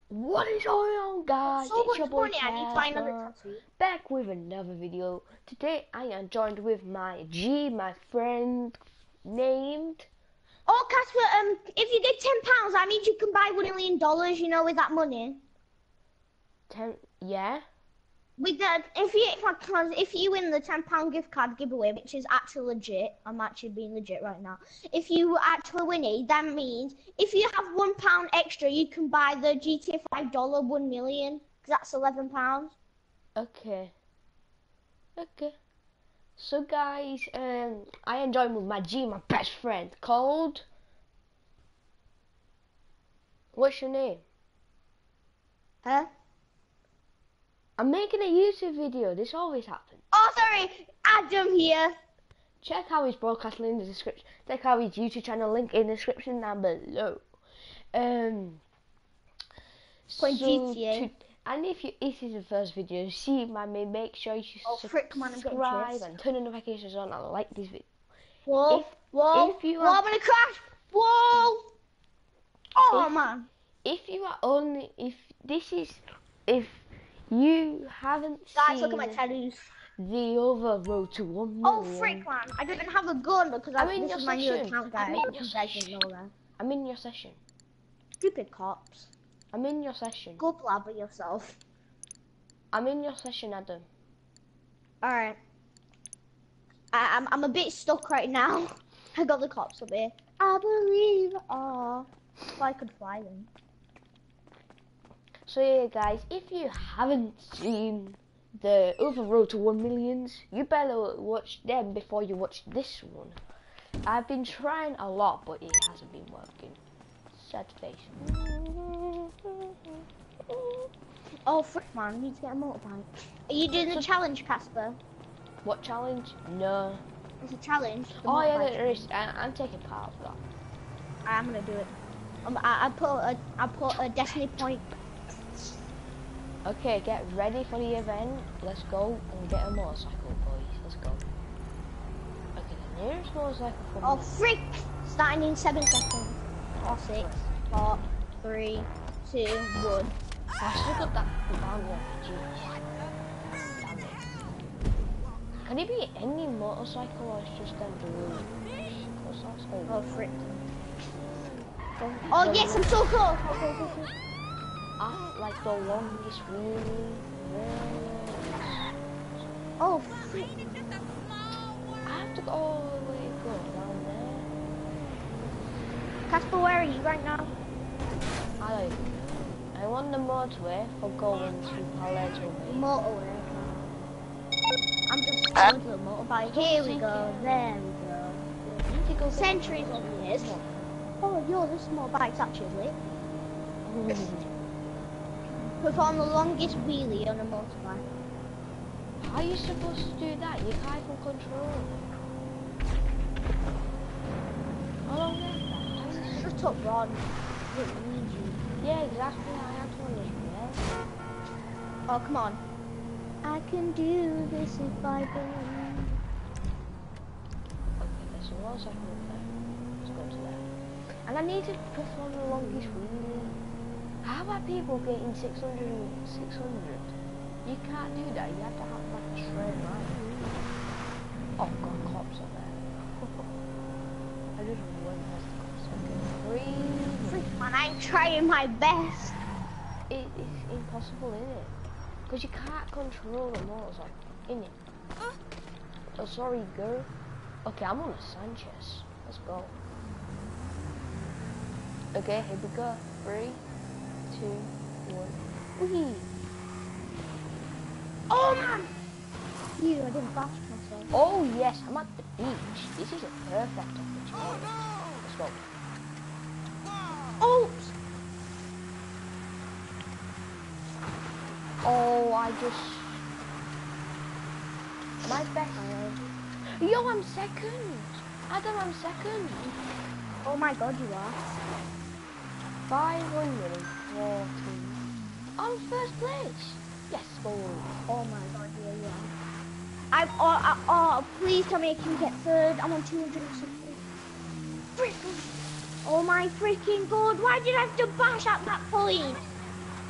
What is going on, guys? So It's your much boy money, I need to buy another Casper, tattoo. back with another video. Today I am joined with my friend named. Oh, Casper, if you get £10, that means you can buy $1 million, you know, with that money. Yeah? With that, if you win the £10 gift card giveaway, which is actually legit, I'm actually being legit right now. If you actually win it, that means if you have £1 extra, you can buy the GTA 5 $1 million, because that's £11. Okay. So guys, I am joined with my best friend called. What's your name? Huh? I'm making a YouTube video. This always happens. Oh, sorry, Adam here. Check out his broadcast link in the description. Check out his YouTube channel link in the description down below. Playing GTA. And if this is the first video you see my mate, make sure you Frick, man, I'm getting subscribe chased. and turn the notifications on and like this video. Whoa, I'm gonna crash. Whoa. Oh, man. If you haven't Guys, seen look at my tattoos. the other road to 1 million. Oh, frick, man. I don't even have a gun because this is my new session. account, guys. You guys didn't know that. I'm in your session. Stupid cops. I'm in your session. Go blabber yourself. I'm in your session, Adam. Alright. I'm a bit stuck right now. I got the cops up here. I believe, if I could fly them. So yeah, guys, if you haven't seen the other road to 1 million, you better watch them before you watch this one. I've been trying a lot, but it hasn't been working. Sad face. Oh, frick, man. I need to get a motorbike. Are you doing the challenge, Casper? What challenge? No. It's a challenge. Oh yeah, there is. I'm taking part of that. I'm gonna do it. I put a destiny point. Okay, get ready for the event. Let's go and get a motorcycle, boys. Let's go. Okay, the nearest motorcycle from. Oh, frick! Starting in 7 seconds. 6, 4, 3, 2, 1. I still got that down there. Jeez. Damn it. Can it be any motorcycle or it's just them blue? Oh, frick. Oh, yes, I'm so close. Like the longest wheel. Oh, frick. I have to go all the way down there. Casper, where are you right now? I don't even know. I'm on the motorway for going to Palermo. Motorway. I'm just going to the motorbike. Here we go. There we go. Centuries of years. Oh, yo, this motorbike's actually lit. Perform the longest wheelie on a motorbike. How are you supposed to do that? You can't even control it. How long is that? Shut up, Ron. I don't need you. Yeah, exactly. I have to understand. Oh, come on. I can do this if I can. Okay, there's a motorcycle there. Let's go to there. And I need to perform the longest wheelie. How are people getting 600? You can't do that. You have to have like a straight line. Oh god, cops are there. I just went past the cops. Okay, Freak, man, I'm trying my best. It's impossible, isn't it? Because you can't control the motorcycle, innit? Oh, sorry, girl. Okay, I'm on a Sanchez. Let's go. Okay, here we go. 3, 2, 1. Whee! Oh, man! Phew, I didn't bash myself. Oh, yes, I'm at the beach. This is a perfect opportunity. Oh, no. Let's go. Oops! Oh, I just... My best... Yo, I'm second! Adam, I'm second! Oh my god, you are. 514. I'm first place! Yes, go! Oh my god, yeah, you are. Oh, please tell me I can get third. I'm on 200 or something. Freaking. Oh my freaking god, why did I have to bash at that point?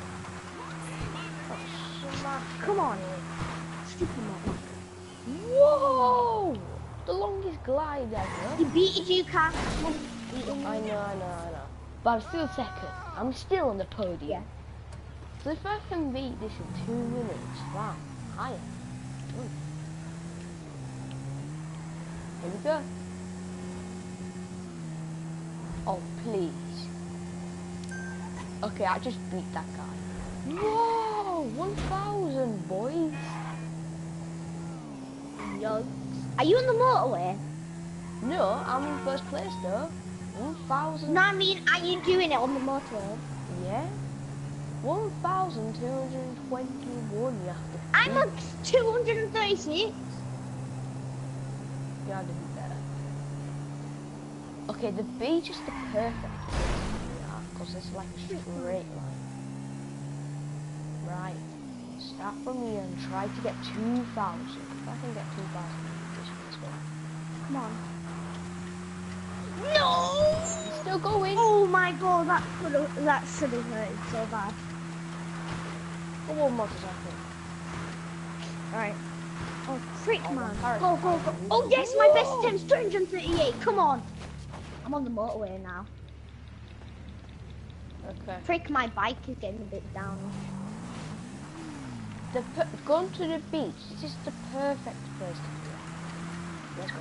come on. Stupid motorbike. Whoa! The longest glide ever. He beat you, Car. I know. But I'm still second. I'm still on the podium. Yeah. So if I can beat this in 2 minutes, wow, I am good. Here we go. Oh, please. Okay, I just beat that guy. Whoa! 1,000, boys. Yo. Are you on the motorway? No, I'm in first place though. 1,000. No, I mean, are you doing it on the motorway? Yeah. 1,221 you have to beat. I'm on 236. Yeah, I did better. Okay, the beach is the perfect place because it's like a straight line. Right. Start from here and try to get 2,000. If I can get 2,000, let's go. Come on. No! It's still going. Oh my god, that should have hurt so bad. Come on, motorcycle. Alright. Oh, freak man. Alright. Go, go, go. Oh yes, my best attempt's 238. Come on. I'm on the motorway now. Okay. Freak, my bike is getting a bit down. Going to the beach. This is the perfect place to do it. Let's go.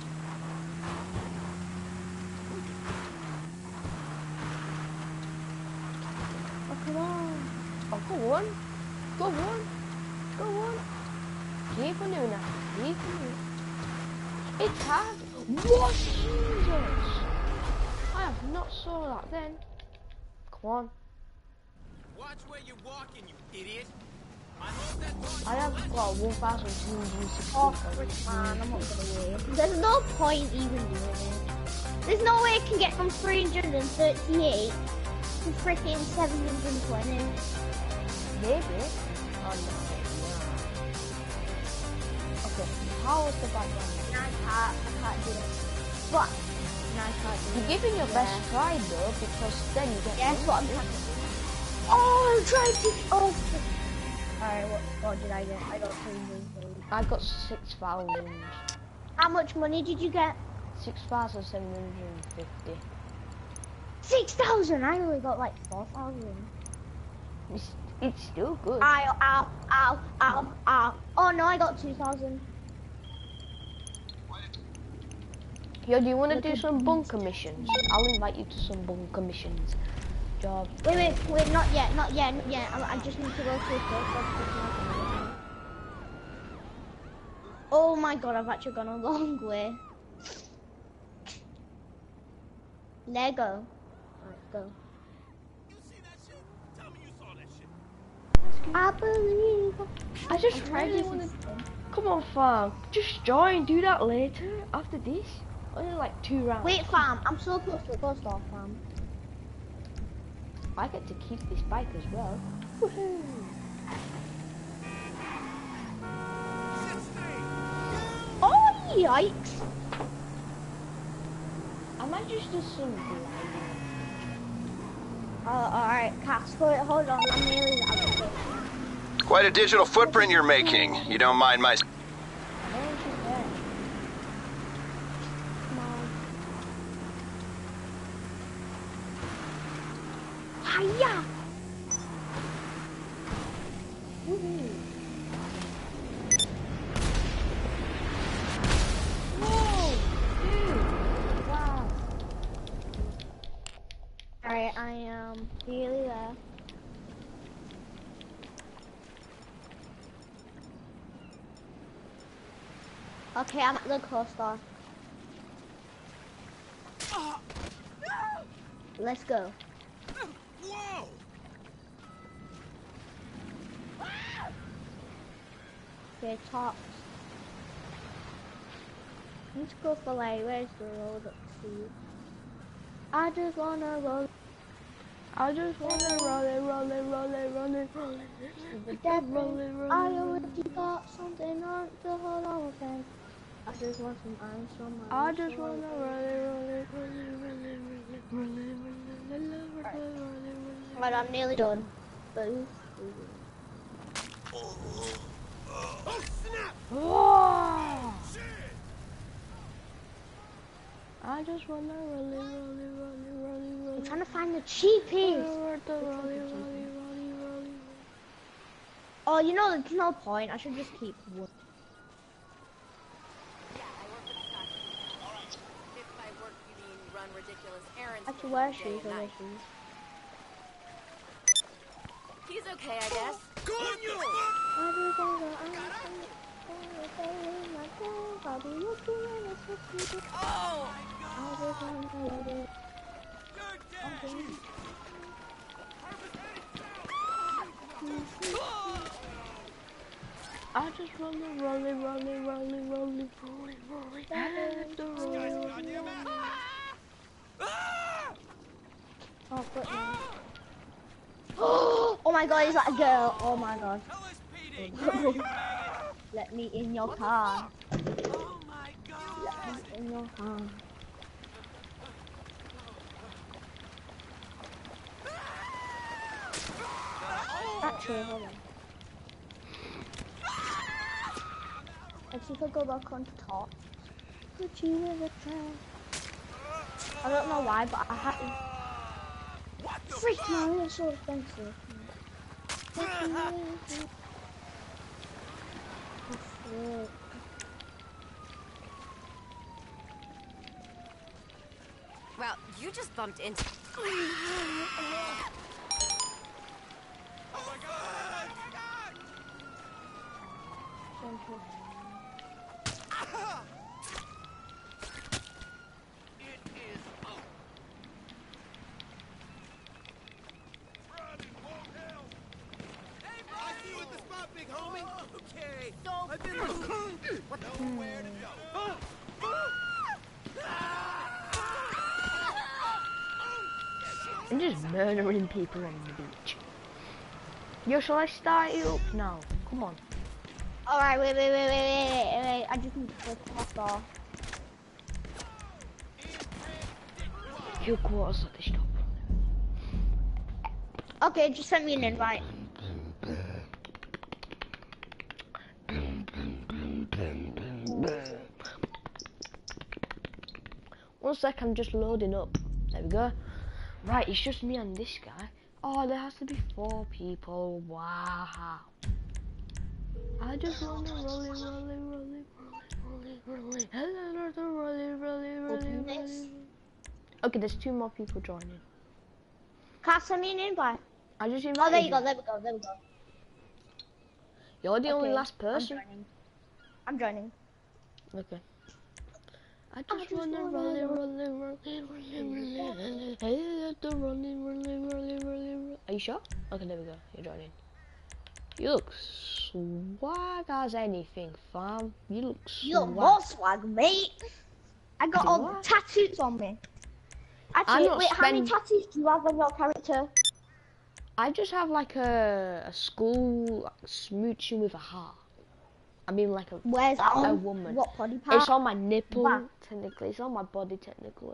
Oh, come on. Oh, go on. Go on. Go on. Keep on doing that. Keep on doing it. It's hard. What? Jesus. I have not saw that then. Come on. Watch where you're walking, you idiot. I have got 1,260. Oh, freak man, I'm not gonna win. There's no point even doing it. There's no way I can get from 338 to freaking 720. Maybe. Oh no. Okay. How is the background? I can't do it. But I can't do You're giving your best try though, because then you get. Yes, what I'm trying to do. Oh, I'm trying to. Oh. Alright, what did I get? I got 330. I got 6,000. How much money did you get? 6,750. 6,000. I only got like 4,000. It's still good. Ow, ow, ow, ow, ow. Oh no, I got 2,000. Yo, do you want to do some bunker missions? I'll invite you to some bunker missions. Job. Wait, not yet. I just need to go to a place. Oh my god, I've actually gone a long way. Lego. Alright, go. You see that shit? Tell me you saw that shit. I believe. I just really want to. Come on, fam. Just join. Do that later. After this. Only like 2 rounds. Wait, fam. I'm so close to a ghost off, fam. I get to keep this bike as well. Woohoo! Oh, yikes. I might just do some gliding. Alright, Cass, hold on. I'm nearly out of it. Quite a digital footprint you're making. You don't mind my... Come on. Hiya! Woohoo! Whoa! Dude! Wow! Alright, I am nearly there. Okay, I'm at the coaster. Let's go. Whoa! Okay, tops. Let's go for like, where's the road up to? I just wanna roll. I just wanna roll it. I already got something on to hold on with. I just want some ice from my I just wanna roll it. Right, I'm nearly done. Boo. Oh, snap! Whoa! Shit! I just wanna rolly. I'm trying to find the cheapest. Oh, you know, there's no point. I should just keep one. Yeah, I work for the stock. Alright. If by work you mean run ridiculous errands. Actually, for wear him day shoes and or wear night. shoes. He's okay, I guess. Coño! I just rolly. Oh, foot now. Oh my god, is that a girl? Oh my god. LSPD! Let me in your car. Oh my god! Let me in your car. Actually, hold on. Actually, if I go back on top. Put you in the trap. I don't know why, but I had to. What the Freak fuck? man, it's so expensive. Well, you just bumped into. Oh my god! Ah! It is over. Running won't help. Hey, I see you at the spot, big homie. Okay. I've been what nowhere to go. I'm just murdering people on the beach. Yo, shall I start it up now? Come on. Alright, wait. I just need to put off off. Your quarters at the stop. Okay, just send me an invite. 1 sec, I'm just loading up. There we go. Right, it's just me and this guy. Oh, there has to be 4 people. Wow. I just want to rolling. Open this. Okay, there's 2 more people joining. Can't send me an invite. I just invited Oh, there you go, there we go. You're the only Okay, last person. I'm joining. Okay. I just wanna rolling. Are you sure? Okay, there we go. You're joining. You look swag as anything, fam. You look swag. You look more swag, mate. I got all what? the tattoos on me. Actually, not wait, how many spend- tattoos do you have on your character? I just have like a skull smooching with a heart. I mean like a Where's that a on? woman. What body part? It's on my nipple, Back. technically. It's on my body, technically.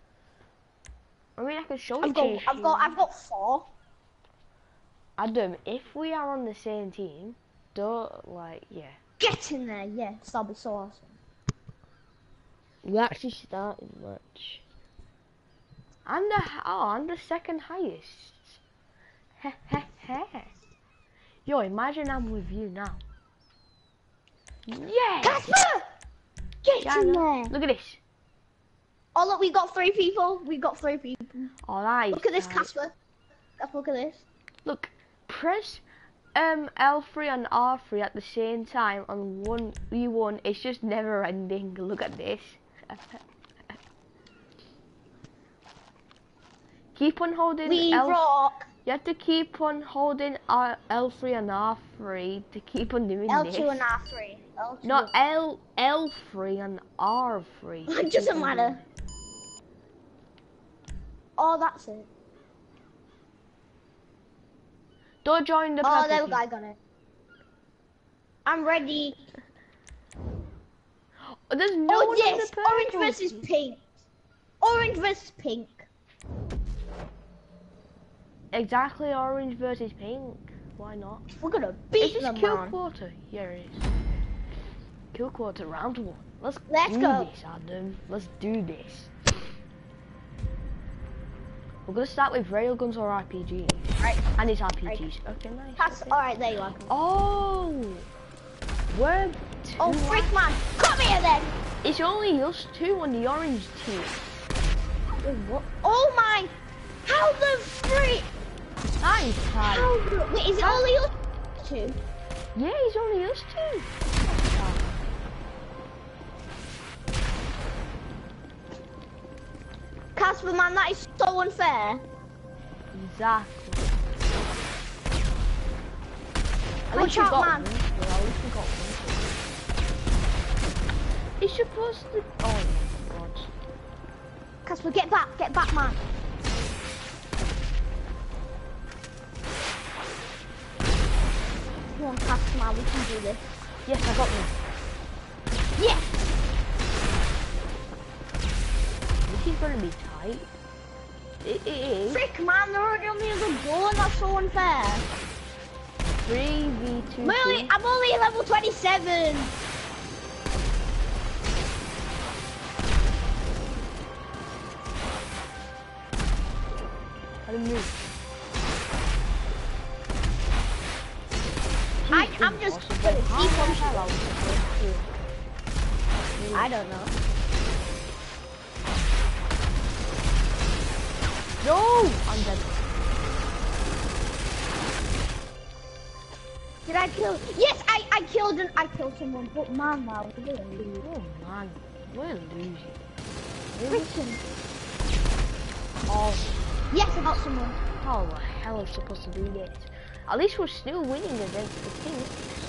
I mean, I can show I've it to you. got 4. Adam, if we are on the same team, yeah. Get in there, yes, that'll be so awesome. We're actually starting much. I'm the second highest. Heh heh heh. Yo, imagine I'm with you now. Yeah! Casper! Get in there! Look at this. Oh look, we got 3 people. Alright. Look at this, Casper. Look at this. Look, press L3 and R3 at the same time on U1. It's just never ending. Look at this. Keep on holding We L. rock. You have to keep on holding L3 and R3 to keep on doing this. L2 and R3. L2. Not L3 and R3. It doesn't matter. Oh, that's it. Don't join the Oh, purple there we team. go, I got it. I'm ready. There's no Oh, one in yes! the purple Orange versus team. pink. Orange versus pink. Exactly, orange versus pink. Why not? We're gonna Is beat this them, kill man. quarter? Yeah, it is. Kill quarter round 1. Let's Let's do go. this, Adam. Let's do this. We're gonna start with railguns or RPGs. Right. And it's RPGs. Okay, nice. Pass. Okay. Alright, there you are. Oh! We're two. Oh, freak, man. Come here, then. It's only us two on the orange team. Oh, what? Oh, my. How the freak? Nice, Ty. How the... Wait, is it only us two? Yeah, it's only us two. Casper, man, that is so unfair. Exactly. At Watch least we out, got man. one. Well, at least we got one. It's supposed to... Oh, my God. Casper, get back, man. Come on, Casper, man, we can do this. Yes, I got one. Yes! This is gonna be tight. It is. Frick, man, they're already on the other door, that's so unfair. 3v2. I'm only level 27. How do you move? I'm just Impossible. gonna How keep the on hell are we supposed to? I don't know. No! I'm dead. Did I kill? Yes, I killed someone, but man, wow, we're gonna lose. Oh man, we're losing. Friction. Oh, Yes, I got someone. how the hell are we supposed to do this? At least we're still winning against the team.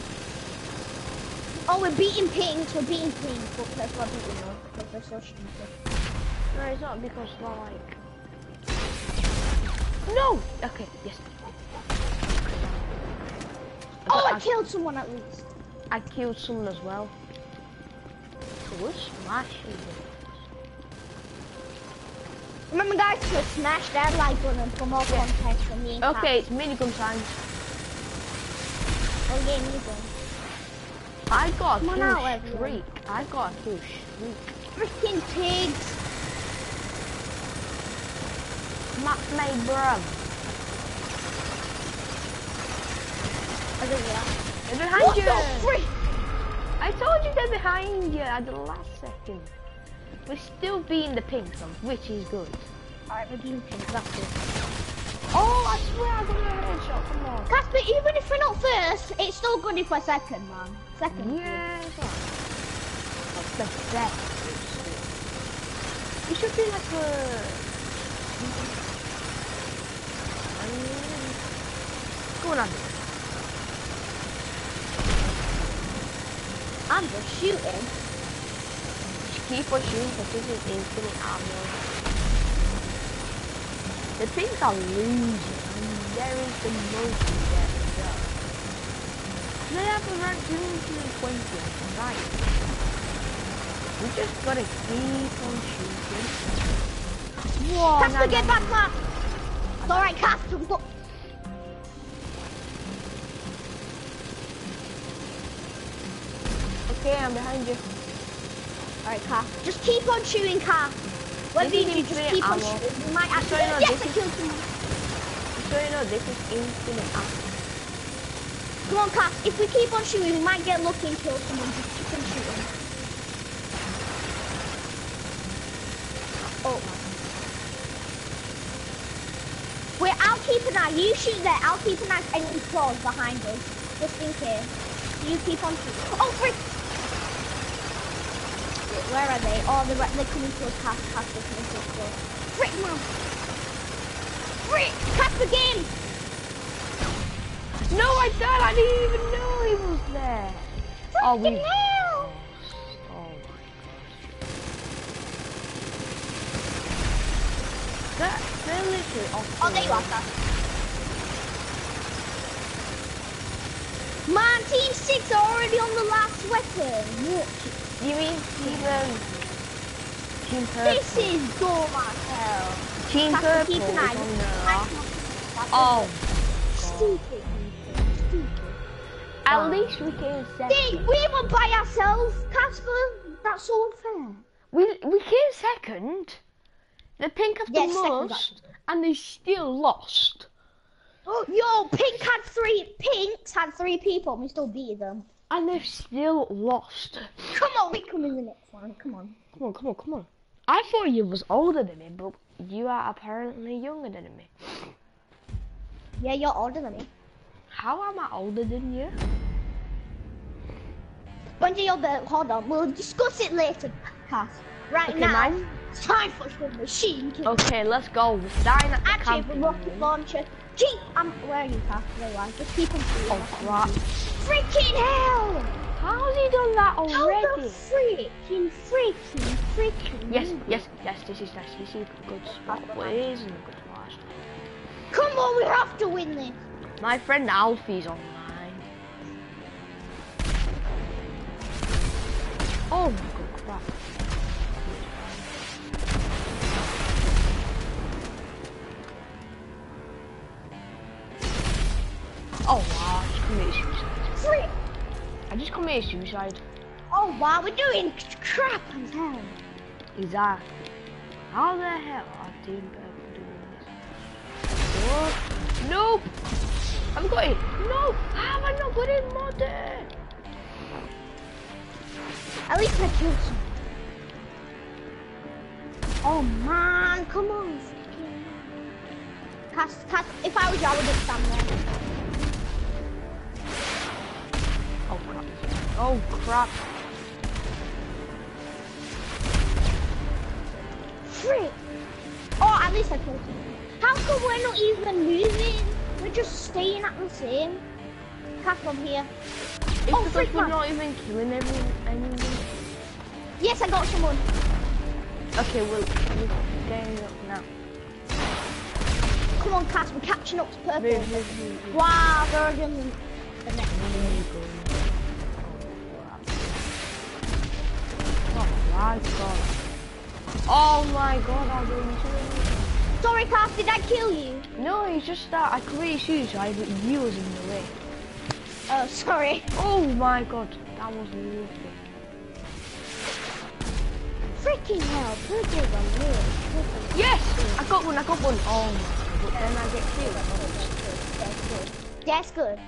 Oh, we're beating Pinks, but that's what people know, because they're so stupid. No, it's not because they're like... No! Okay, yes. Oh, I killed someone at least. I killed someone as well. So we're smashing it. Remember, guys, to smash that like button for more context from me and Okay, it's minigun time. Oh, yeah, minigun. I got a Come on kill out, everyone. streak. I got a kill streak. Freaking pigs. Smack my bro. I don't know. They're behind What you. the frick? I told you they're behind you at the last second. We're still beating the pinks on, which is good. Alright, we're beating Pinks, that's good. Oh, I swear I got a headshot. Come on. Casper, even if we're not first, it's still good if we're second, man. Second. Yeah, it's alright. That's the best. It should be like a... Go on, Andy. I'm just shooting. Just keep on shooting because this is infinite ammo. The things are losing and there is the most there to go. They have around 220 right. We just gotta keep on shooting. Whoa, Casper, get back, man. It's alright, Casper. We've got... Okay, I'm behind you. Alright, Car. Just keep on shooting, Car. Whether This is you just infinite keep on ammo. shooting, you might actually... So you know, Yes, this I is- killed someone. So you know, this is infinite ammo. Come on, Car. If we keep on shooting, we might get lucky and kill someone. Just keep on shooting. Oh, man. Wait, I'll keep an eye. You shoot there. I'll keep an eye on any claws behind us. Just in case. You keep on shooting. Oh, frick! Where are they? Oh, they're coming to us. Casper coming to us. Frick, man! Frick! Casper game! No, I died. I didn't even know he was there. Oh, we Freaking hell! lost. Oh my gosh. They're literally off. Oh, there you are, Casper. Man, Team 6 are already on the last weapon. What? You mean Team Purple? This is dumb as hell. Team Casper, Purple keep is an eye. on the... That's Oh. stupid. At least we came second. We were by ourselves, Casper. That's so unfair. We came second. The pink have the Yes, second, most, and they still lost. Oh, yo, Pinks had 3 people, and we still beat them. And they've still lost. Come on, we come in the next one. Come on. Come on. I thought you was older than me, but you are apparently younger than me. Yeah, you're older than me. How am I older than you? Bungie, your bird. Hold on, we'll discuss it later, Cass. Right Okay, now, mine. it's time for the machine kill. Okay, let's go. We're starting at the Actually, camping. the rocket launcher. Gee, where are you, Cass? There you are. Just keep on shooting. Oh crap. Freaking hell! How's he done that How already? the freaking. Yes, this is a good spot. What is in a good spot? Come on, we have to win this. My friend Alfie's online. Oh my god, crap. Oh wow, I just committed suicide. I just committed suicide. Oh wow, we're doing crap as hell. Is that? How the hell are Team Purple doing this? Oh, nope! I've got it! No! How have I not got it modded? At least I killed some. Oh man, come on. Cass, if I was you, I would just stand there. Oh crap. Oh crap. Frick! Oh, at least I killed him. How come we're not even moving? We're just staying at the same. Cass, from here. It's Oh, because frick, we're man. not even killing anyone. Yes, I got someone. Okay, we're getting up now. Come on, Cass, we're catching up to purple. Move. Wow, they're already on the next one. Oh my god, I didn't kill him. Sorry, Cass, did I kill you? No, it's just that I committed suicide, but you was in the way. Oh, sorry. Oh my god, that was lovely. Freaking hell, purple's a real. Yes! I got one. Oh my, but then I get killed. That's good.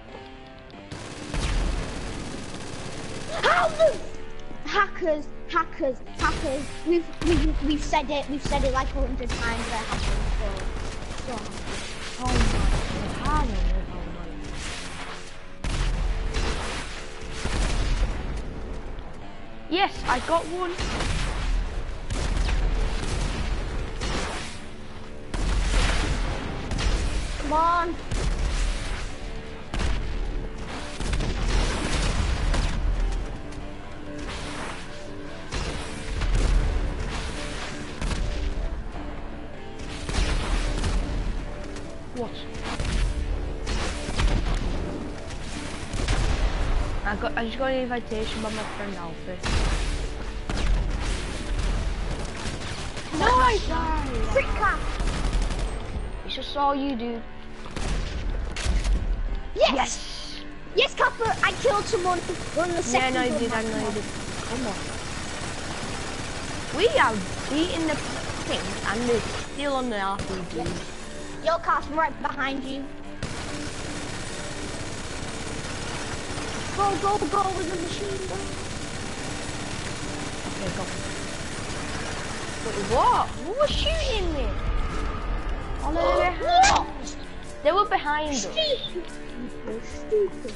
How the hackers? We've said it like 100 times. They're hackers. So. Oh my god, how do I know? Yes, I got one. Come on. What? I just got an invitation by my friend Alfie. No, I died. Frick Cass. It's just all you do. Yes. Yes, Kappa. I killed someone. We're on the second. Yeah, no, you did. I know you did. Come on. We are beating the pink and they're still on the RPG. Yo, Cass, I'm right behind you. Go with the machine gun. Okay, go. Wait, what? Who was shooting me? Oh, no, they're behind. What? They were behind us. Stupid.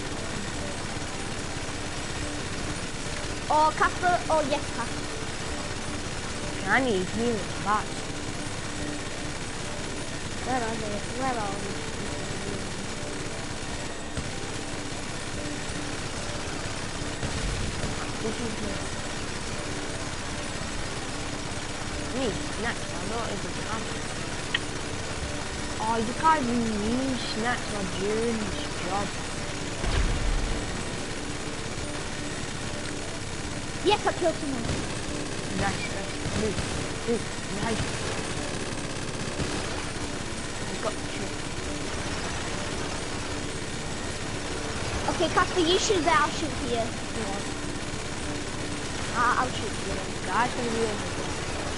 Oh, Casper. Oh, yes, Casper. I need healing back. Where are they? Where are they? This is me. Snacks, I'm not even happy. Oh, you can't even use snacks while during this job. Yes, I killed someone. Nice. Nice. I got you. Okay, Casper, you shoot there, I'll shoot here. Come on. I'll shoot here. Guys, gonna be over there.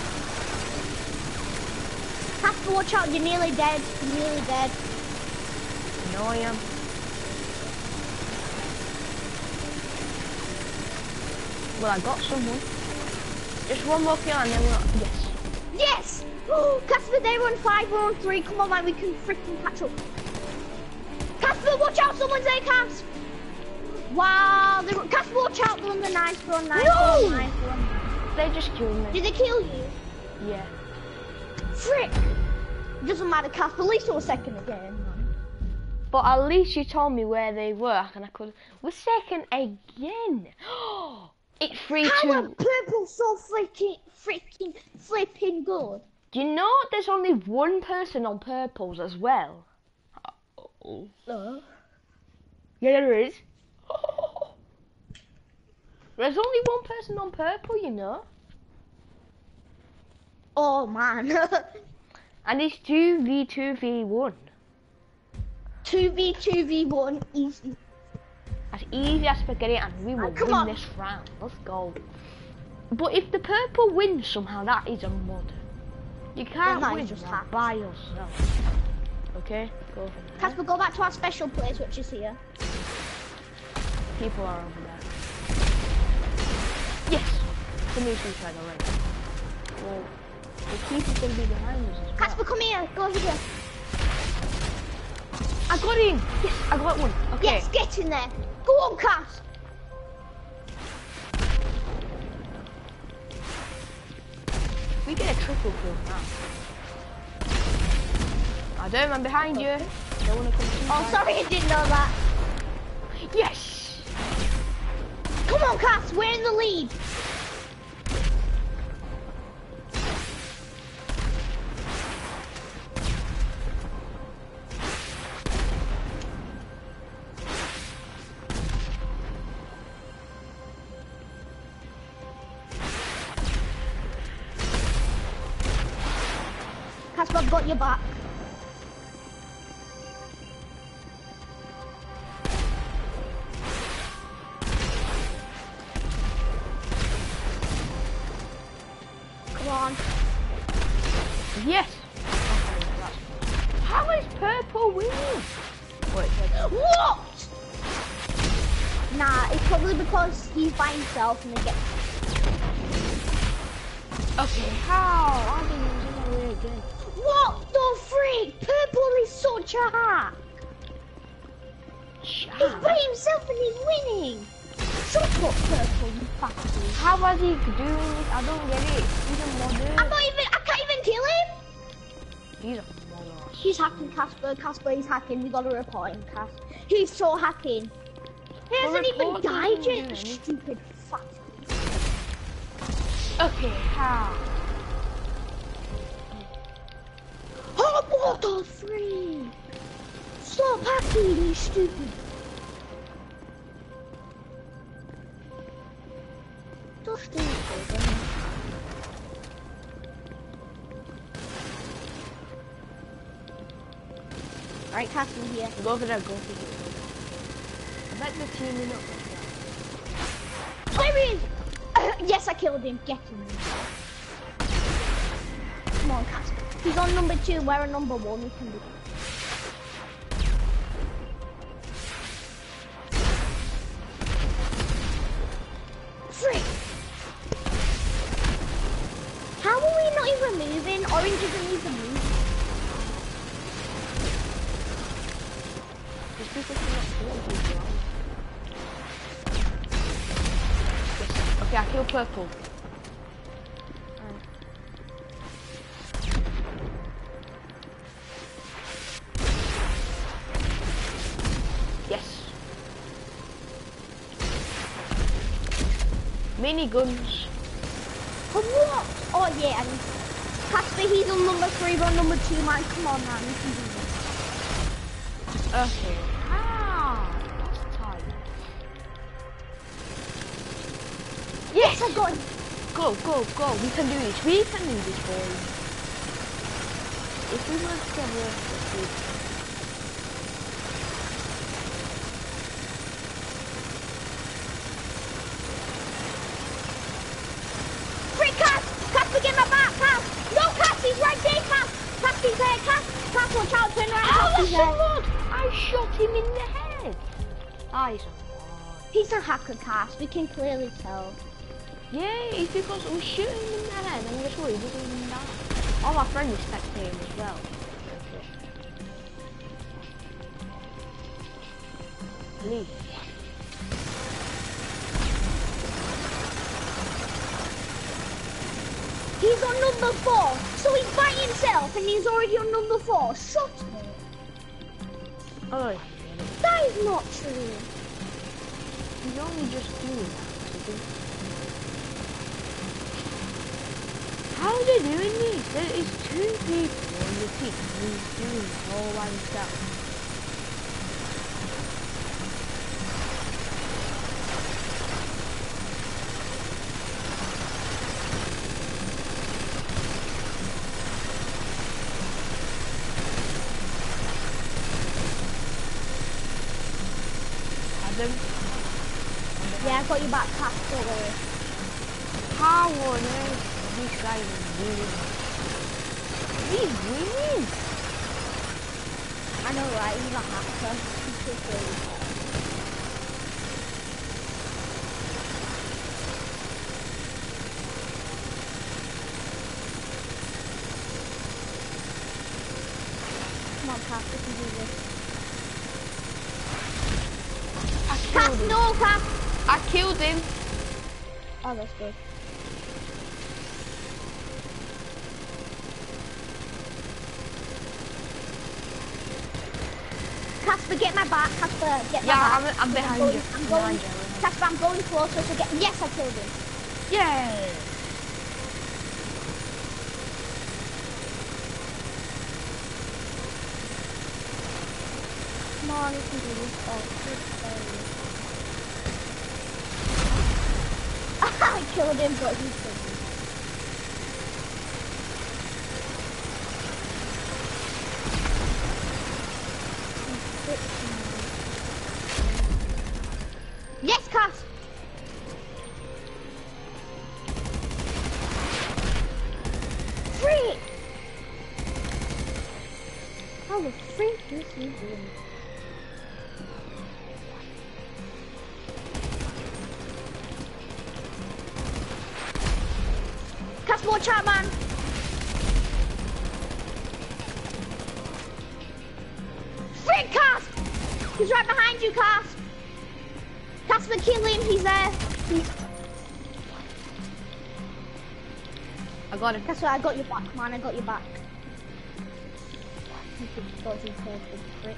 Casper, watch out, you're nearly dead. You're nearly dead. No, I am. Well, I got someone. Just one more kill and then we're... Yes. Yes! Oh, Casper, they run 5, we're on 3. Come on, man, we can freaking catch up. Casper, watch out, someone's there, Casper. Wow, Casper, watch out, they're on the 9th run, 9th run, 9th run. They just killed me. Did they kill you? Yeah. Frick! Doesn't matter, Casper, at least we're second again. But at least you told me where they were and I could... We're second again. It's 3-2. How are purple so freaking flipping good? Do you know there's only one person on purples as well? Oh. Yeah, there is. There's only one person on purple, you know. Oh man. And it's 2v2v1. 2v2v1 easy. As easy as spaghetti, and we will win this round. Let's go. But if the purple wins somehow, that is a mod. You can't win just by yourself. Okay, go from there. Casper, go back to our special place, which is here. People are over there. Yes! Somebody's inside already. Well, the people's gonna be behind us as well. Casper, come here. Go over here. I got him! Yes, I got one. Okay. Yes, get in there. Go on, Cass. We get a triple kill now. I don't, I'm behind you. Don't wanna come too Oh, sorry, I didn't know that. Yes! Come on, Cass, we're in the lead. Casper, I've got your back. Come on. Yes! How is purple winning? Wait, What? Nah, it's probably because he's by himself and they get... okay, how? I didn't use my way again. What the freak? Purple is such a hack. He's by himself and he's winning. Shut up, Purple, you bastard. How was he doing this? I don't get it. He's a modder. I can't even kill him. He's a modder. He's hacking, Casper. Casper, he's hacking. We gotta report him, Cas. He's so hacking. He hasn't even died yet, stupid fuck. Okay, how? Oh, what the freak? Stop hacking, you stupid. Just stupid. Alright, Casper here. Go for that, go for it. I bet the team is up. There he is! Yes, I killed him. Get him. Come on, Casper. He's on number 2, we're on number 1. We can do it. Frick! How are we not even moving? Orange isn't even moving. These people cannot kill people. Yes. Okay, I killed purple. Yes. Mini guns. Oh, what? Oh, yeah. And Casper, he's on number 3, we're on number 2, man. Come on, man. We can do this. Okay. Ah, that's tight. Yes, I got him. Go, go, go. We can do this. We can do this, boys. If we work together, let's do it. turn around. Oh, Cast, that's he's a there. mod! I shot him in the head! Ah, he's a mod. He's a hacker, Cast. We can clearly tell. Yeah, it's because we shoot him in the head and guess what, he doesn't even die. Oh, my friend is spectating as well. Please. He's on number 4, so he's by himself and he's already on number 4. Shut up. Oh, That is not true. he's only just doing that. How are they doing this? There is 2 people on the team and he's doing it all by himself. Adam, Yeah, I got you back, Cast. Don't worry. how on earth this guy is doing? He's winning! I know, right? He's a hacker. He's so crazy. Come on, Cast. We can do this. I killed Cast, him. no, Cast. I killed him. Oh, that's good. Casper, get my back. Casper, get my Yeah, back. I'm behind going, you. I'm Behind going. you. Casper, I'm going closer to get. Yes, I killed him. Yeah. Come on, you can do this. Oh, good thing. I killed him, but he killed me. Yes, Cass! Freak! How the freak is he doing? Cass, watch out, man! Freak, Cass! He's right behind you, Cass! Casper, kill him, he's there. I got him. Casper, I got your back, man, I got your back. You could dodge his head, big prick.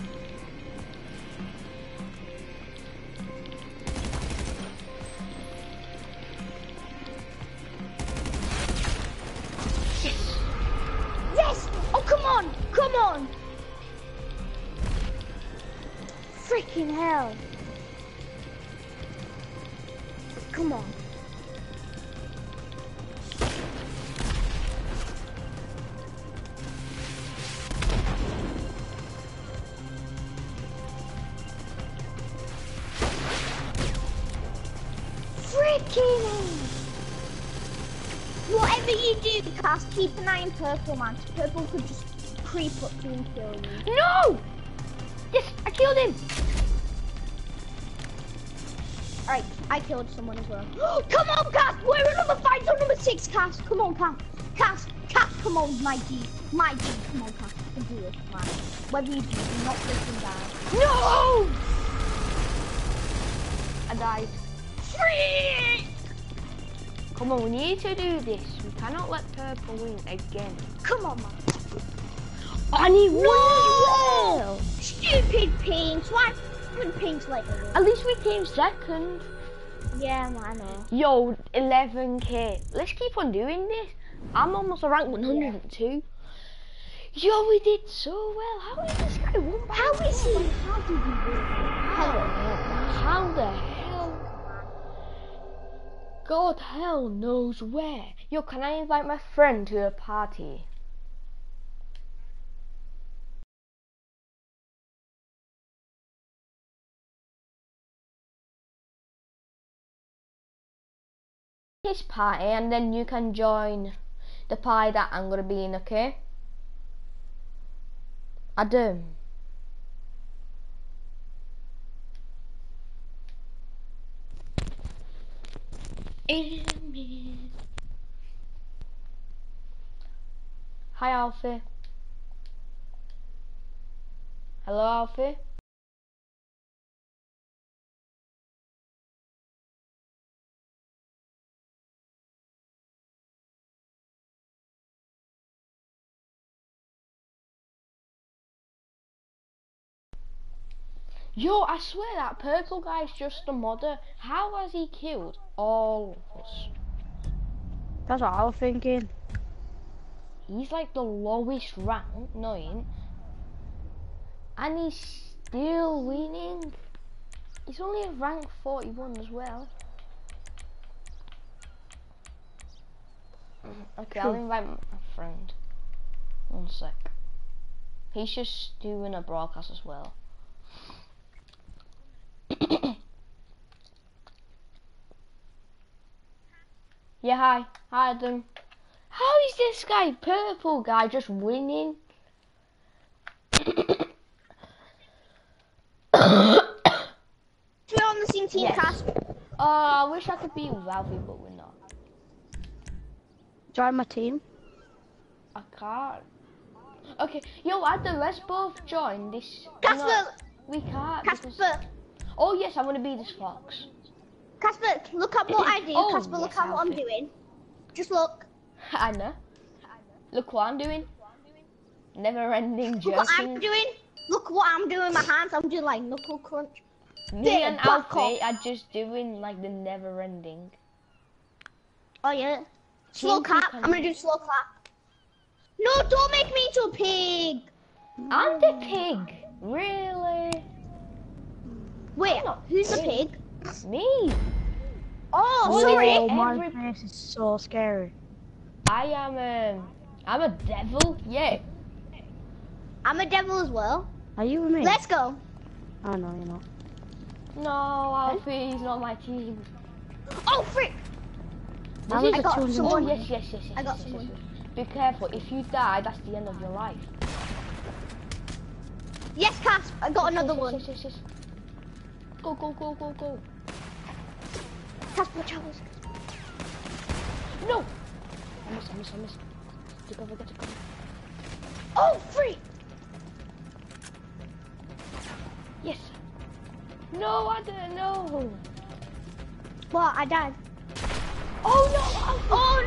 Yes! Oh, come on! Come on! Freaking hell! Come on. Freaking! Whatever you do, Cass, keep an eye on Purple, man. Purple could just creep up to you and kill you. No! Yes, I killed him. Alright, I killed someone as well. Come on, Cass! We're in number 5 or number 6, Cass! Come on, Cass! Cass! Cass, come on, my G! My G! Come on, Cass. You can do it, man. Whether you do not listen down. No! I died. Free! Come on, we need to do this. We cannot let Purple win again. Come on, man. And he won No! as well. Stupid Pinks! Why would Pinks like it? At least we came second. Yeah, man, I know. Yo, 11k. Let's keep on doing this. I'm almost a rank 102. Yo, we did so well. How is this guy won by How is he? How did he win? How the hell? God hell knows where. Yo, can I invite my friend to a party? His party, and then you can join the party that I'm gonna be in, okay? Adam. Hi, Alfie. Hello, Alfie. Yo, I swear that purple guy's just a modder. How has he killed all of us? That's what I was thinking. He's like the lowest rank, 9, and he's still winning. He's only at rank 41 as well. Okay, I'll invite my friend. One sec. He's just doing a broadcast as well. Yeah, hi. Hi, Adam. How is this guy, purple guy, just winning? We're on the same team, Yes. Casp. I wish I could be with Alfie, but we're not. Join my team. I can't. Okay, yo, Adam, let's both join this. Casper! No, we can't. Because... Casper! Oh, yes, I want to be this fox. Casper, look at what I do. Oh, Casper, look yes, at what I'm Alfie. doing. Just look. I know. Look what I'm doing. Never ending Look what I'm jerking. doing. Look what I'm doing with my hands. I'm doing like knuckle crunch. Me Get and back Alfie off. are just doing like the never ending. Oh yeah. Slow Team clap. keep I'm gonna do slow clap. No, don't make me into a pig. I'm the pig. Really? Wait, not who's the pig. pig? Me. Oh, Oh, sorry. yeah. my Every- face is so scary. I am I'm a devil. Yeah. I'm a devil as well. Are you with me? Let's go. Oh no, you're not. No, Alfie, he's not my team. Oh, frick. I This was is- at got 220. Oh someone. yes, yes, yes, yes. I got yes, yes, someone. yes. Be careful. If you die, that's the end of your life. Yes, Casp. I got another Yes, one. yes, yes, yes. Go, go, go, go, go. Casp, watch out. No. I missed. Get cover, get cover. Oh, frick. Yes. No, I didn't know. What? I died. Oh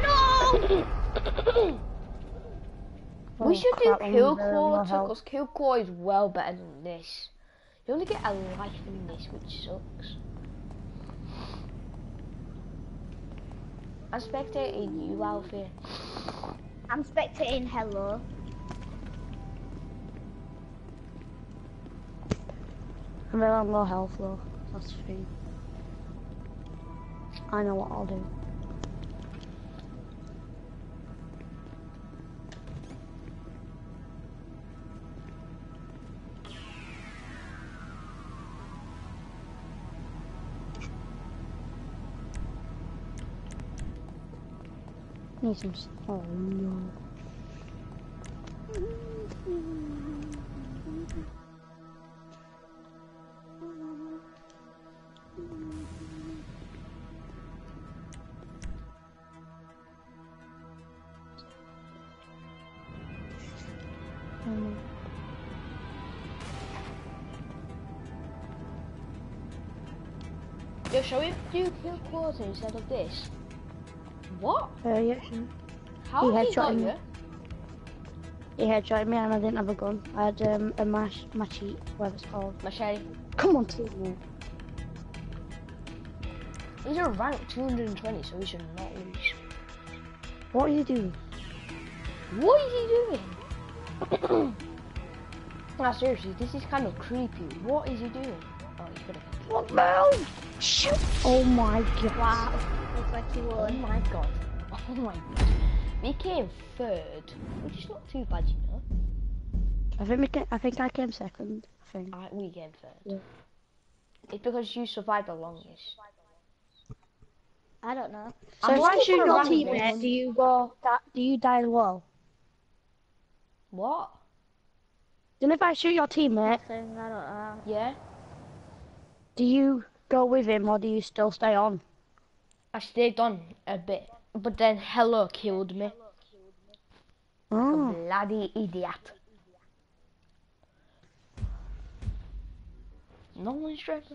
Oh no. We should do crap, I'm kill very low quarter health. because kill core is well better than this. You only get a life in this, which sucks. I'm spectating you, Alfie. no! I'm spectating hello. I'm very on low health though. That's the thing. I know what I'll do. Need some. Oh no. Yo, shall we do kill quarter instead of this? What? Yeah, sure. How He has he got headshotted me. you? He headshotted me and I didn't have a gun. I had a machete, whatever it's called. Machete. Come on, teammate. He's a rank 220, so he should not lose. What are you doing? What is he doing? Nah, seriously, this is kind of creepy. What is he doing? Oh, he's gonna. What now? Shoot! Oh my god. Wow. Looks like you Oh won. my god. Oh my god. We came third, which is not too bad, you know. I think I came second. I think. We came third. Yeah. It's because you survived the longest. I don't know. So I'm if I looking shoot for a your rank teammate, one. do you go? Do you die as well? What? Then if I shoot your teammate, Nothing, I don't know. Yeah? do you go with him or do you still stay on? I stayed on a bit, but then Hello killed me. Oh. Bloody idiot. No strength.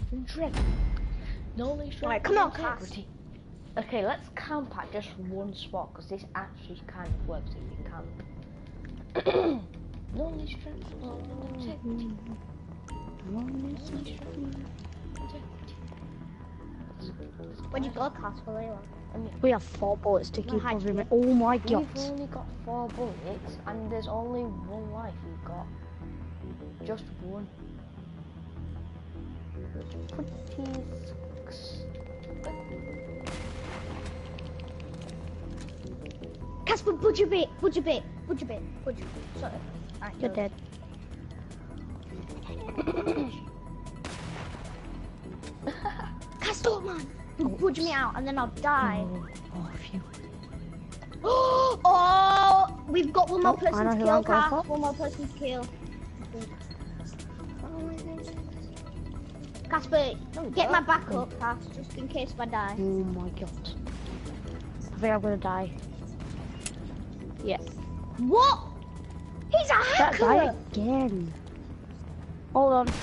No strength. Alright, come on, integrity. Okay, let's camp at just one spot, because this actually kind of works if you camp. No strength. Integrity. Where'd you go, Casper? Where you We have 4 bullets to keep hide covering you. me. Oh my god. We've only got 4 bullets, and there's only 1 life we've got. Just 1. Casper, budge a bit. Sorry. Alright, You're dead. Casper, man. Budge me out and then I'll die. Oh, phew. Oh, we've got one more Oh, I person know to who kill, I'm going Cass. for. One more person to kill. Casper, get my back up, Cass, just in case if I die. Oh my god. I think I'm gonna die. Yeah. What? He's a That guy hacker! again. Hold on.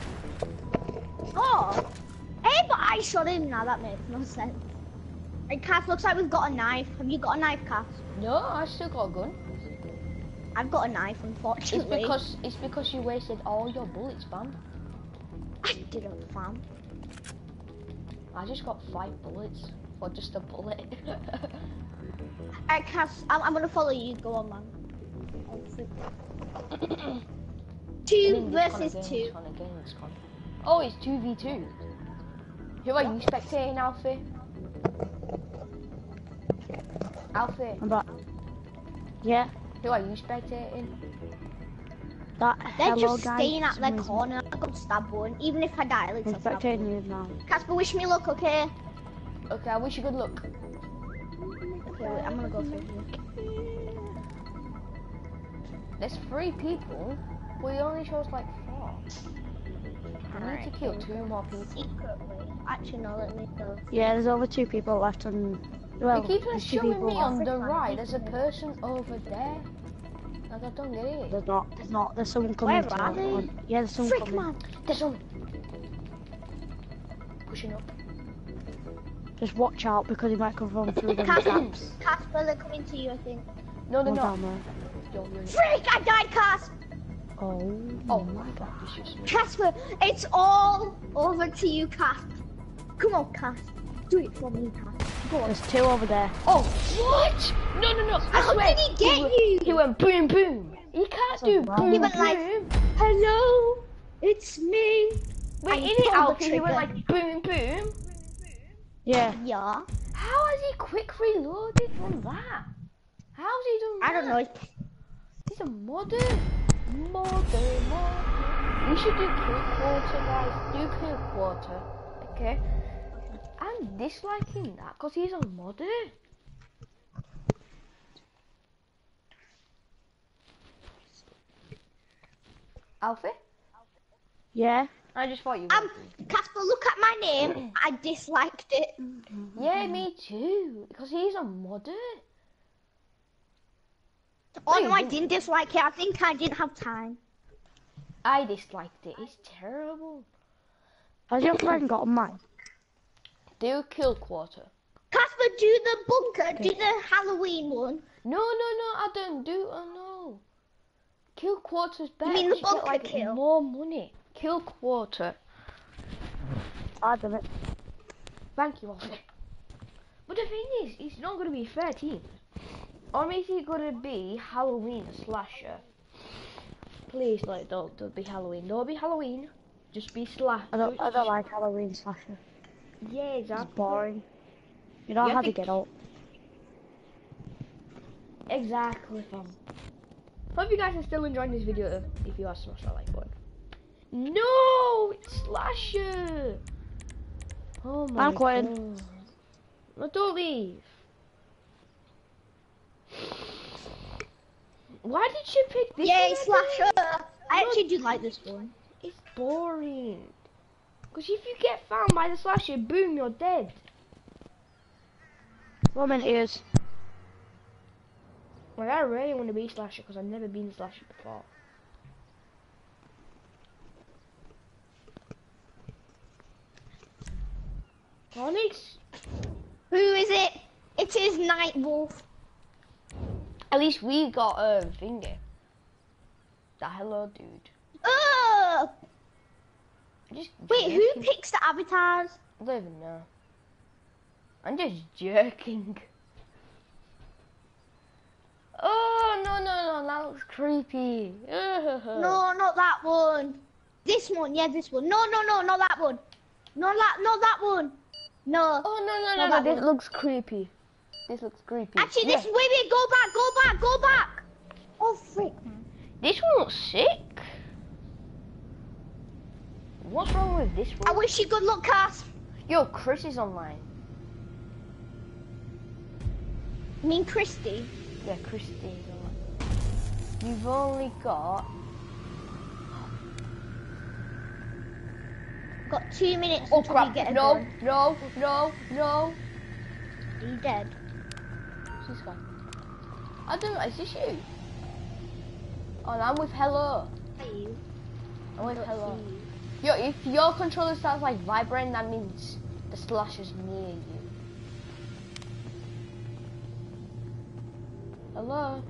Oh! Hey, but I shot him now, that makes no sense. Hey, Cass, looks like we've got a knife. Have you got a knife, Cass? No, I still got a gun. I've got a knife, unfortunately. It's because you wasted all your bullets, fam. I didn't, fam. I just got 5 bullets for just a bullet. Alright, Cass, I'm gonna follow you. Go on, man. Two versus two. Oh, it's 2v2. Who are you spectating, Alfie? Alfie, I'm back. Yeah. who are you spectating? That They're hello just guy staying at their is corner. I got stabbed one. Even if I die, at least I'm I'll stab spectating one. you now. Casper, wish me luck, okay? Okay, I wish you good luck. Okay, wait, I'm gonna go through here. There's 3 people, but he only shows like 4. I need to kill 2 more people. Secretly. Actually, no, let me go. Yeah, there's over 2 people left and well, They keep there's 2 showing people me left. on the right. There's a person over there. Like, I don't get it. There's not. There's someone coming. Where to are our they? front. Yeah, there's someone Frick, coming. man. There's one. Pushing up. Just watch out because he might come from through the Casper, gaps. Casper, they're coming to you, I think. No, they're One not. down there. You're Frick, I died, Casper! Oh my god, this is me. Casper, it's all over to you, Casper. Come on, Casper. Do it for me, Casper. Go on. There's 2 over there. Oh, what? No. I How swear. did he get went- you? He went boom, boom. He can't do wrong. boom, He went like, boom. hello, it's me. Wait, and in it, pulled the Alfie, he went trigger. like boom, boom. Yeah. Yeah. How has he quick reloaded from that? How's he done that? I don't know. He's a modder. Modder. We should do kill quarter, guys. Do kill quarter. Okay? I'm disliking that because he's a modder. Alfie? Yeah. I just thought you were. Casper, look at my name. I disliked it. Yeah, me too. Because he's a modder. Oh no, I didn't dislike it. I think I didn't have time. I disliked it. It's terrible. Has your friend got a mic? Do kill quarter. Casper, do the bunker. Do the Halloween one. No, I don't do. Oh no. Kill quarter's better. mean the 'cause you get, bunker like, kill? more money. Kill quarter. I done it. Thank you, Alfie. But the thing is, it's not going to be 13. Or is it going to be Halloween slasher? Please, like, don't be Halloween. Don't be Halloween. Just be slash. I don't like Halloween slasher. Yeah, exactly. It's boring. You don't You have have to to- get up. Exactly, fam. Hope you guys are still enjoying this video. If you are, smash that like button. No, it's slasher. Oh my I'm quitting. god. No, don't leave. Why did you pick this Yay, one? slasher! I actually do like this one. It's boring. Because if you get found by the slasher, boom, you're dead. 4 minutes. Well, I really want to be slasher because I've never been slasher before. Onyx? Who is it? It is Night Wolf. At least we got a finger. The hello dude. Oh! Just Wait, who jerking. picks the avatars? I don't even know. I'm just jerking. Oh no, that looks creepy. No, not that one. This one, yeah, this one. No, not that one. Not that one. No. Oh Not no, that this one. looks creepy. This looks creepy. Actually, Yeah. this. Wait, go back. Oh frick, man. This one looks sick. What's wrong with this I one? wish you good luck, Cass. Yo, Chris is online. I mean, Christy. Yeah, Christy is online. You've only got... Got 2 minutes Oh until crap, you get a no. gun. Are you dead? She's fine. I don't know, is this you? Oh, no, I'm with hello. Are you? I'm with I don't hello. see you. Yo, if your controller starts like vibrating, that means the slasher's near you. Hello?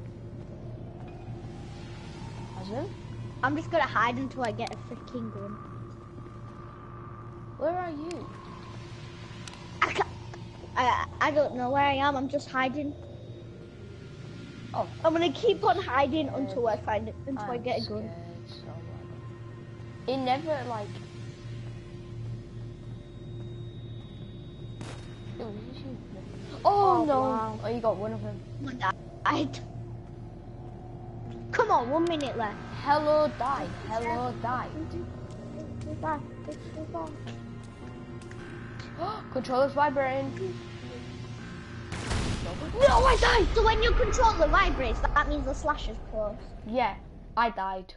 Husband? I'm just gonna hide until I get a freaking gun. Where are you? I don't know where I am. I'm just hiding. Oh. I'm gonna keep on hiding until I find it. Until I I'm get a gun. scared so much. It never like... Yo, is this you? Oh, Oh, no! wow. Oh, you got one of them. Someone died. Come on, 1 minute left. Hello died. Hello died. Controller's vibrating. No, I died! So when your controller vibrates, that means the slasher's close. Yeah, I died.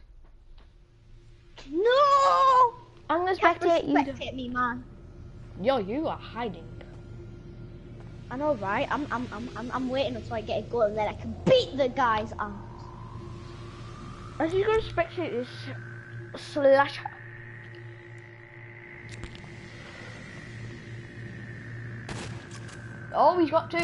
No! I'm gonna Can't spectate you. spectate me, man. Yo, you are hiding. I know, right? I'm waiting until I get a gun, and then I can beat the guy's ass. Are you gonna spectate this slasher? Oh, he's got two.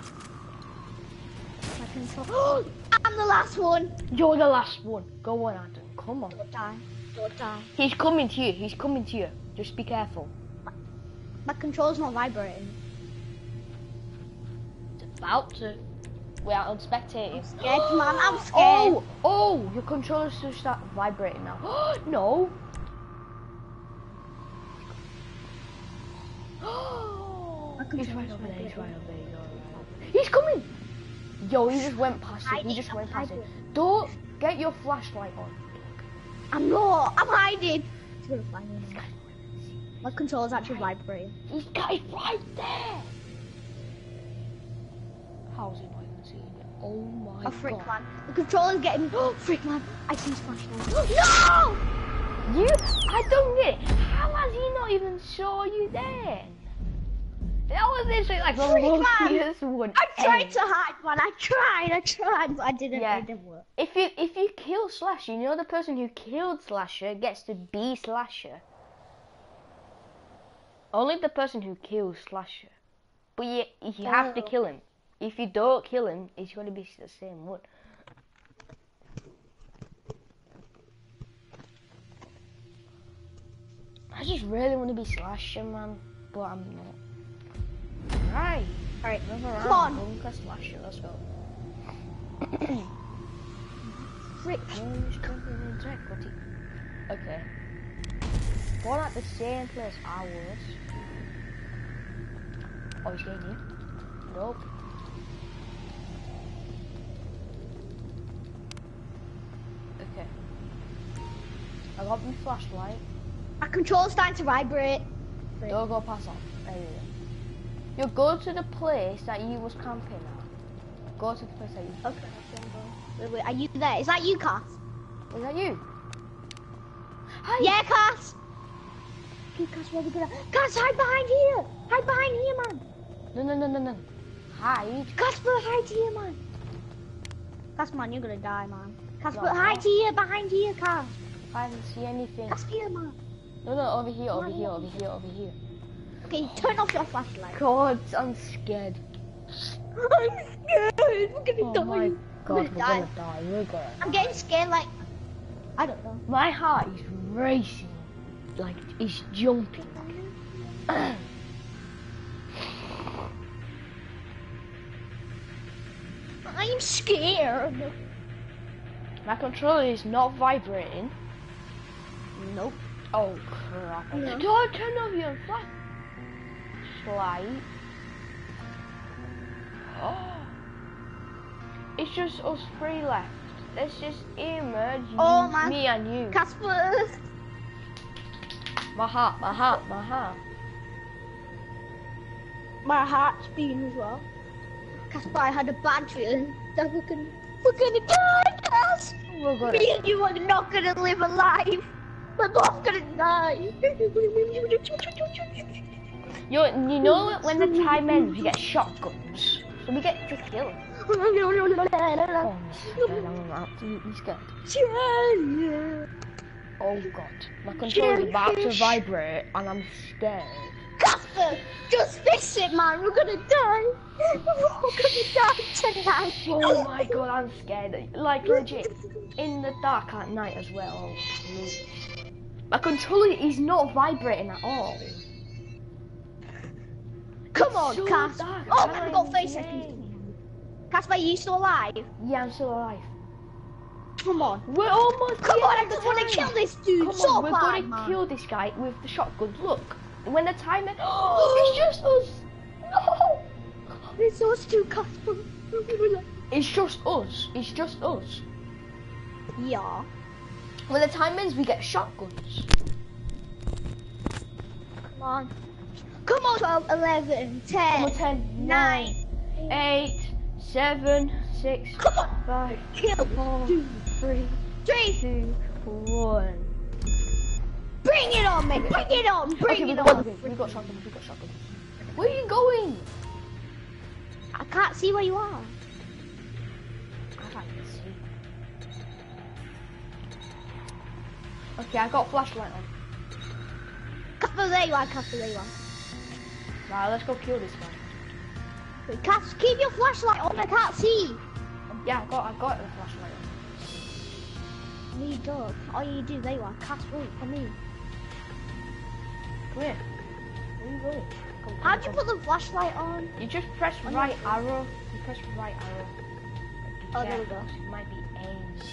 I control. I'm the last one. You're the last one. Go on, Adam. Come on. Don't die. Don't die. He's coming to you. He's coming to you. Just be careful. My controller's not vibrating. It's about to. We are on spectating. Scared, man. I'm scared. Oh, your controller's to start vibrating now. No. He's right over there. He's right over there. He's alright. He's coming. Yo, he just went past it. He just went past it. Don't get your flashlight on. I'm not. I'm hiding. He's gonna find me. My controller's actually vibrating. This guy's right there. How's he not even seeing it? Oh my Oh, frick, god. man. The controller's getting. Oh, frick, man. I see his flashlight. No! I don't get it. How has he not even saw you then? That was literally like the Freak, man. luckiest one. I tried ever. to hide, man. I tried, but I didn't. Yeah. It didn't work. If you kill Slasher, you know the person who killed Slasher gets to be Slasher. Only the person who kills Slasher. But you have to kill him. If you don't kill him, he's going to be the same one. I just really want to be Slasher, man, but I'm not. Right. Alright, Come on. Bunker Slasher, let's go. frick. Okay. We're at the same place I was. Oh, he's getting you. Nope. Okay. I got my flashlight. My controller's starting to vibrate. Don't go past that. There you go. You go to the place that you was camping at. Go to the place that you... Okay, I'm going. Wait, are you there? Is that you, Cass? Is that you? Hi. Yeah, Cass. Okay, Cass, where are we gonna? Cass, hide behind here. Hide behind here, man. No. Hide. Casper, hide here, man. Cass, man, you're gonna die, man. Casper, No. hide here, behind here, Cass. I didn't see anything. Casper, here, man. No, over here. Okay, turn off your flashlight. God, I'm scared. I'm scared. We're gonna die. Oh my God, we're die. gonna die. We're gonna. I'm getting scared, like, I don't know. My heart is racing, like it's jumping. I'm scared. My controller is not vibrating. Nope. Oh crap! No. Don't turn off your flashlight. Oh, it's just us three left. Let's just emerge. Oh, man. Me and you. Casper. My heart. My heart's beating as well. Casper, I had a bad feeling that we're gonna die, Cass. We're gonna. Me and you are not gonna live alive. We're both gonna die. You know when the time ends, we get shotguns, so we get to kill. Oh, I'm scared. I'm absolutely scared. Oh God, my controller's about to vibrate, and I'm scared. Casper, just fix it, man. We're gonna die. We're gonna die tonight. Oh my God, I'm scared. Like legit, in the dark at night as well. Oh, please. My controller is not vibrating at all. Come on, so Cass. dark, Oh, I I've got 30 can't seconds. Casper, are you still alive? Yeah, I'm still alive. Come on. We're almost. Come the on, I end of just want to time. kill this dude Come so on, we're bad, gonna man. kill this guy with the shotguns. Look, when the time ends. Oh, it's just us. No. It's us two, Casper. It's just us. It's just us. Yeah. When the time ends, we get shotguns. Come on. Come on, 12, 11, 10, Come on, 10, 9, 8, 7, 6, Come on. 5, Kill 4, dude. 3, 3. 2, 1. Bring it on, mate. Bring it on. Bring it on. We got shotguns. Where are you going? I can't see where you are. I can't even see. Okay, I got flashlight on. Casper, there you are. Casper, there you are. Right, let's go kill this guy. Wait, Casper, keep your flashlight on. I can't see. Yeah, I got the flashlight on. No, you don't. All you do, there you are. Casper, wait for me. Come here. Where are you going? Come, How'd you put the flashlight on? You just press On right your- arrow. You press right arrow. Oh, there we go. It might be aimed.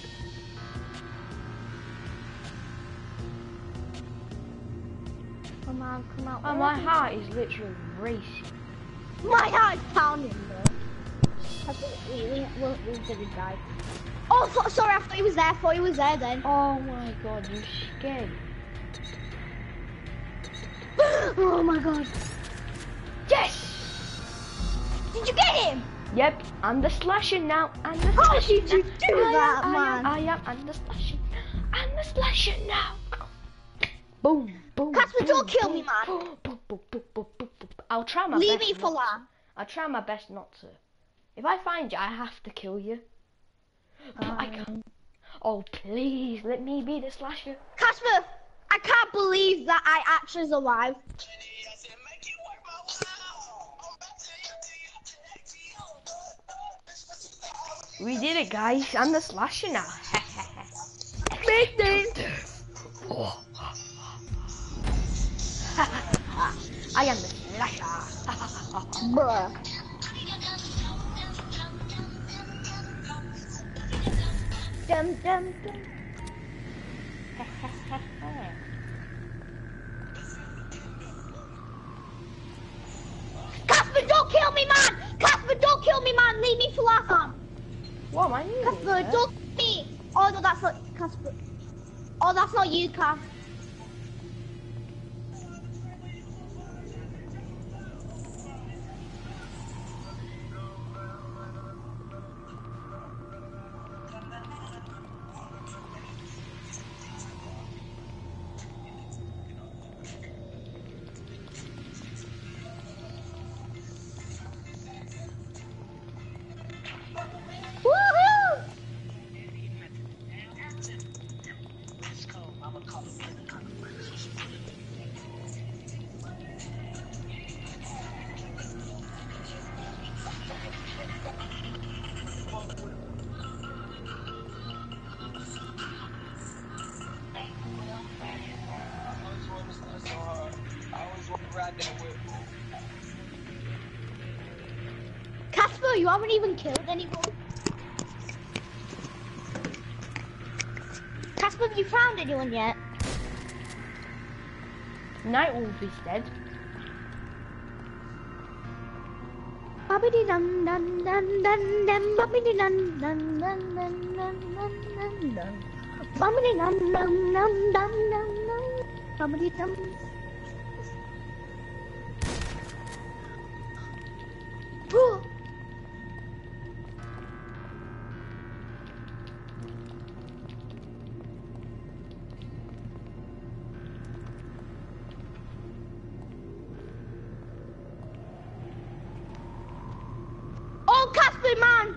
Come on, come out. Oh, my heart is literally racing. My heart's pounding, bro. We're gonna die. Oh, sorry, I thought he was there. I thought he was there then. Oh my God, you scared. Oh my God. Yes! Did you get him? Yep, I'm the slasher now. I'm the How slasher did you now. do that, man? I am. I'm the slasher. I'm the slasher now. Boom, boom. Casper, boom, don't kill boom, me, man. Boom, boom, boom, boom, boom, boom, boom. I'll try my Leave best. me for not that. to. I'll try my best not to. If I find you, I have to kill you. But I can't. Oh, please, let me be the slasher. Casper, I can't believe that I actually is alive. We did it, guys. I'm the slasher now. Make it. I am the slasher. Bruh. Dum dum dum. Casper, don't kill me, man! Casper, don't kill me, man! Leave me for last time. What am I doing? Casper, don't kill me! Oh no, that's not Casper. Oh, that's not you, Cas. Casper, you haven't even killed anyone. Casper, have you found anyone yet? Nightwolf is dead. Babidi dun dun dun dun dun, babidi dun dun dun dun dun dun dun dun. Babidi dun dun dun dun dun dun. Babidi dun. Whoa. Oh, Casper, man!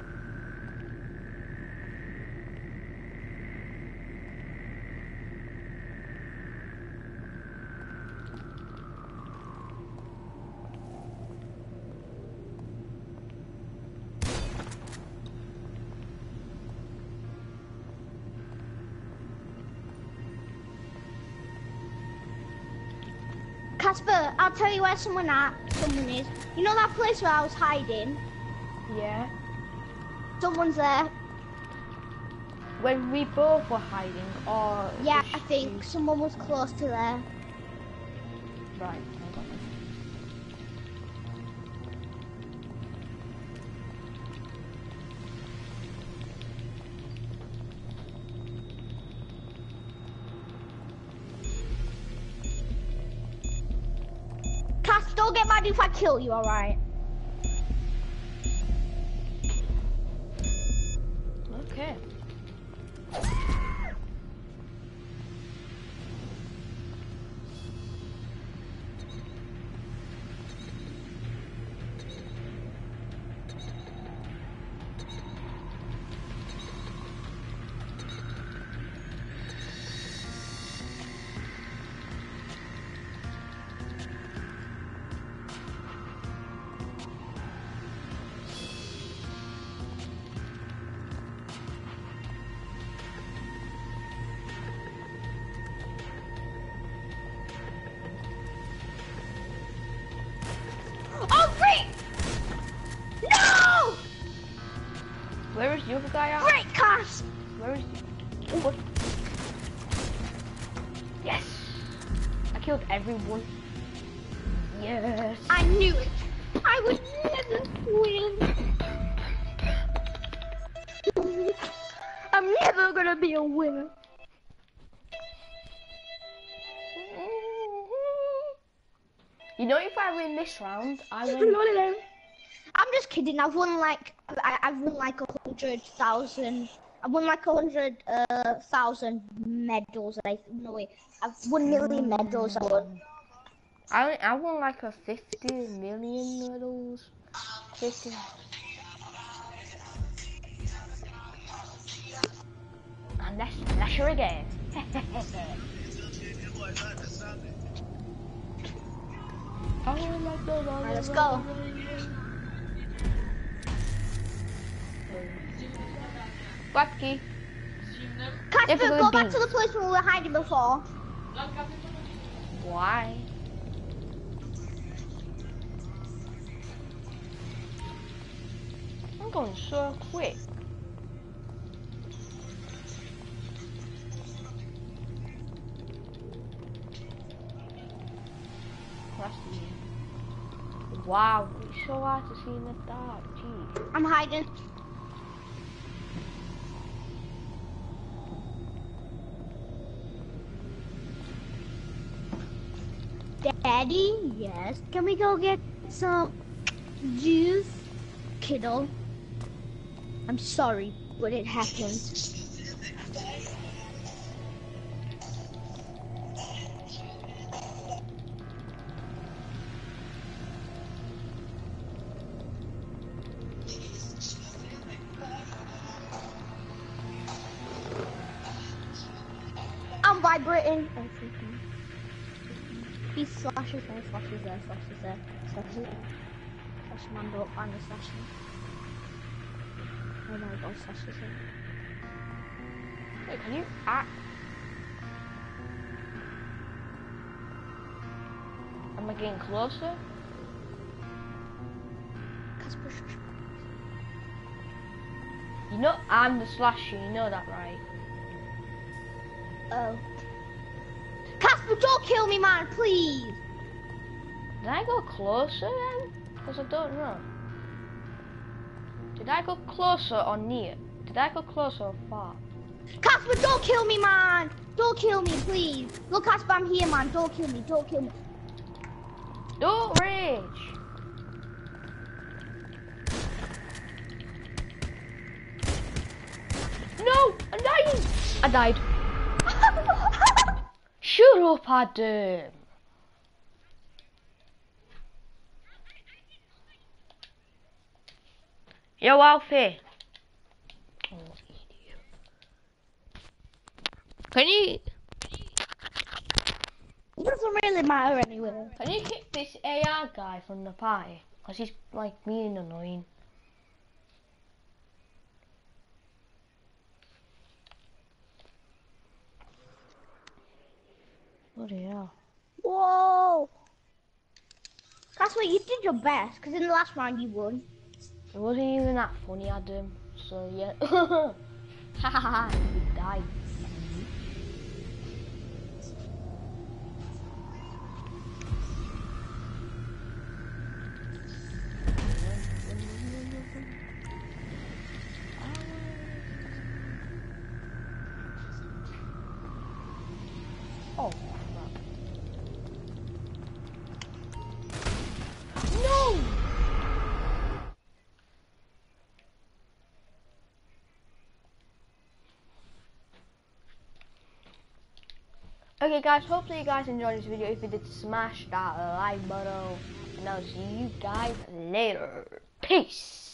Casper, I'll tell you where someone is. You know that place where I was hiding? Yeah. Someone's there. When we both were hiding, or Yeah, just I think someone was close to there. Right. Hold on. Cass, don't get mad if I kill you, alright? Okay. Oh, great! No! Where is the other guy at? Great, Cass! Where is he? Oh, what? Yes! I killed everyone. Yes! I knew it. I would never win. I'm never gonna be a winner. You know, if I win this round, I win. I'm just kidding. I've won like I've won like 100,000. I've won like 100,000 medals. No wait, I've won million medals. I won. I won like a 50 million medals. 50. And that's her again. Alright, let's go. Łapki. Casper, go back to the place where we were hiding before. Why? I'm going so quick. Wow, it's so hard to see in the dark. Jeez. I'm hiding. Daddy, yes. Can we go get some juice? Kiddo. I'm sorry, but it happened. I'm vibrating. He slashes there, slashes there, slashes there, slashes there. Slash man, don't find the slashing. Oh my god, slashes there. Wait, can you Am I getting closer? Casper, shush. You know I'm the slasher, you know that, right? Oh. Casper, don't kill me, man, please. Did I go closer then? Because I don't know. Did I go closer or near? Did I go closer or far? Casper, don't kill me, man. Don't kill me, please. Look, Casper, I'm here, man. Don't kill me. Don't kill me. Don't rage! No! I'm dying! I died. Shut up, Adam! Yo, Alfie! Oh, idiot. Can you... It doesn't really matter anyway. Can you kick this AR guy from the party? Because he's like mean and annoying. Bloody hell. Whoa. Casper, you did your best, because in the last round you won. It wasn't even that funny, Adam. So yeah. Hahaha, you died. Oh crap. No! Okay guys, hopefully you guys enjoyed this video. If you did, smash that like button. And I'll see you guys later. Peace!